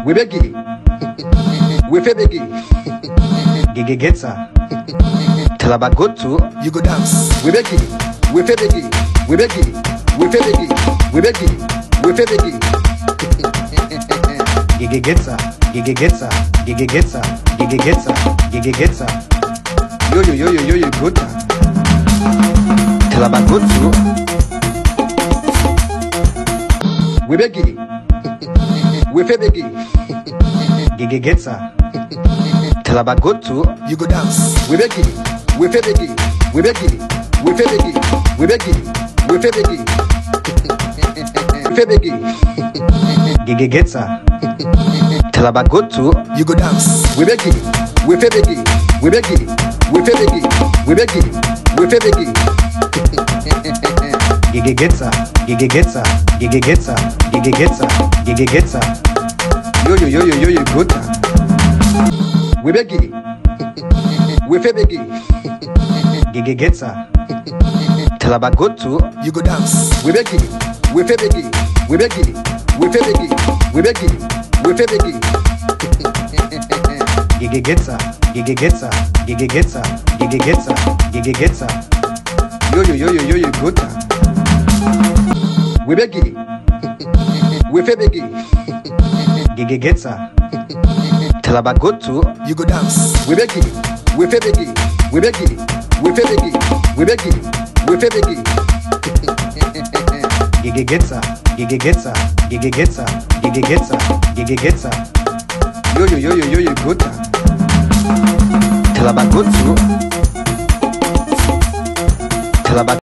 We begi. We fe begi. Gigi getsa. Talabagotu. You go dance. We begi. We fe begi. We begi. We fe begi. We begi. We fe begi. Gigi getsa. Gigi getsa. Gigi getsa. Gigi getsa. Gigi getsa. Yo yo yo yo yo yo gota. Talabagotu. We begi. We fe begi. Gigi getsa. Talabagotu. You go dance. We begi. We fe begi. We begi. We fe begi. We begi. We fe begi. We fe begi. Gigi getsa. Talabagotu. You go dance. We begi. We fe begi. We begi. We fe begi. We begi. We fe begi. Gigi getsa. Gigi getsa. Gigi getsa. Gigi getsa. Gigi getsa. Yo yo yo yo yo yo gota. We begi. We fe begi. Gigi getsa. Talabagotu. You go dance. We begi. We fe begi. We begi. We fe begi. We begi. We fe begi. Gigi getsa. Gigi getsa. Gigi getsa. Gigi getsa. Gigi getsa. Yo yo yo yo yo yo gota. We begi. We fe begi. Gigi getsa. Talabagotu. You go dance. We begi. We fe begi. We begi. We fe begi. We begi. We fe begi. Gigi getsa. Gigi getsa. Gigi getsa. Gigi getsa. Gigi getsa. Yo yo yo yo yo yo gota. Talabagotu.